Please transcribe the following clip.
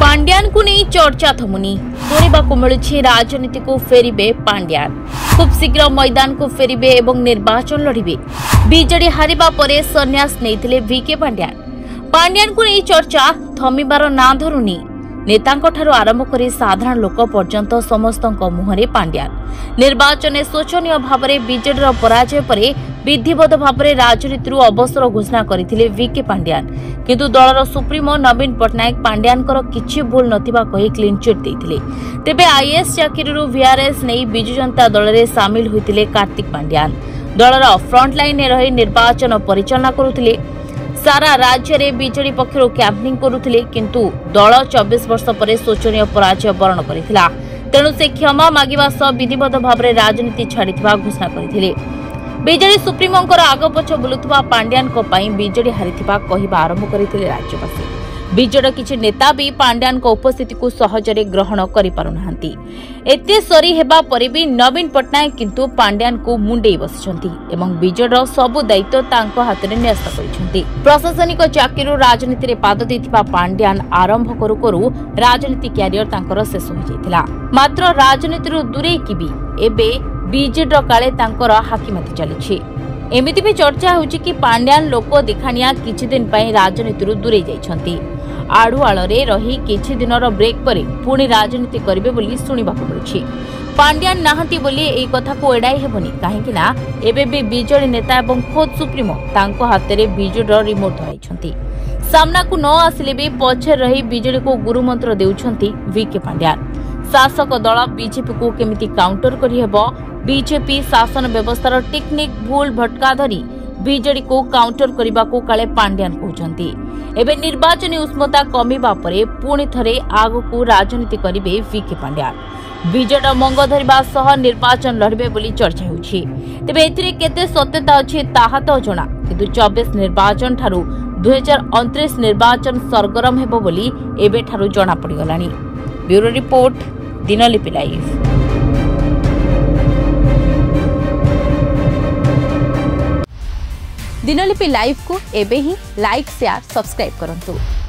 पांड्यान को नहीं चर्चा थमुनी शुणा मिलूँ राजनीति को फेरिबे पांड्यान खूब शीघ्र मैदान को फेरिबे एवं निर्वाचन लड़िबे। बीजेडी हारिबा परे संन्यास नेइथिले वीके पांड्यान को नहीं चर्चा थमिबार ना धरुनी। नेतांको ठारू आरंभ करी साधारण लोक पर्यंत समस्तंको मुहरे पांड्यान निर्वाचन शोचनीय भाव में बीजेडी पराजय परे विधिवत भाव में राजनीति अवसर घोषणा करथिले वीके पांड्यान किंतु दलर सुप्रीमो नवीन पट्टनायक पांड्यानकर किछि भूल नथिबा कहि क्लीन चिट देथिले। तेबे आईएएस चाकरी वीआरएस नहीं बिजु जनता दल में सामिल होइतिले कार्तिक पांड्यान दलर फ्रंट लाइन में रही निर्वाचन परिचालना करुथिले। सारा राज्य रे बीजेडी पक्षर कैंपिंग करुथिले किंतु दल 24 वर्ष पर शोचनीय पराजय वरण करथिला। तेणु से क्षमा मागिबा सह विधिवत भाव में राजनीति छाड़िथिबा घोषणा करथिले। बीजेडी सुप्रीमोंकर आगपछ बुलुथबा पांड्यान को पई बीजेडी हारिथिबा कहिबा आरंभ करथिले राज्यवासी। बीजेडी किछि नेता भी पांड्यान को उपस्थिति को सहजरे ग्रहण करि पारुनाहांती। एते सरी हेबा परे भी नवीन पट्टनायक किंतु पांड्यान को मुंडेई बसिछंती एवं बीजेडीर सबु दायित्व तांको हातरे न्यस्त करिछंती। प्रशासनिक चाकरी राजनीति रे पाद दैथिबा पांड्यान आरंभ करू करू राजनीति क्यारियर तांकर शेष हो जायतिला। मात्र राजनीति दूरे कि भी एबे बीजेडीर काले तांकर हाकिमती चलिछि। एमिति भी चर्चा होउछि कि पांड्यान लोक देखाणिया किछि दिन पई राजनीति दूरे जाइछंती। आड़ुआल रही किछि दिनर ब्रेक पर पुणी राजनीति करिवे बोली सुनिबाकु मिलुछि। पांड्यान नाहंती बोली एई कथा को एडाई हेबनी काहेकि ना एबे भी बीजेडी नेता एवं खोद सुप्रीमो तांको हातरे बीजेडीर रिमोट धराइछंती। सामना को न आसिले भी पछे रही बीजेडी को गुरुमंत्र देउछंती वीके पांड्यान। शासक दल बीजेपी को केमिति काउंटर करि हेबो बीजेपी शासन व्यवस्थार टेक्निक भूल भटका धरी बीजेडी को काउंटर करने को काले पांड्यान कहते। एबे निर्वाचन उष्मता कमिबा परे पुणी थरे आगकू राजनीति करिवे वीके पांड्यान। बीजेडी मंग धरिबा सह निर्वाचन लड़िबे बोली चर्चा होउछि। तेबे एथिरे केते सत्यता अछि ताहा तो जणा किंतु 24 निर्वाचन ठारू 2029 निर्वाचन सरगरम हेबो बोली एबे ठारू जणा पड़ी गलानी। Bureau report Dinalipi live. Dinalipi live को एबे ही लाइक शेयर सब्सक्राइब करंतु।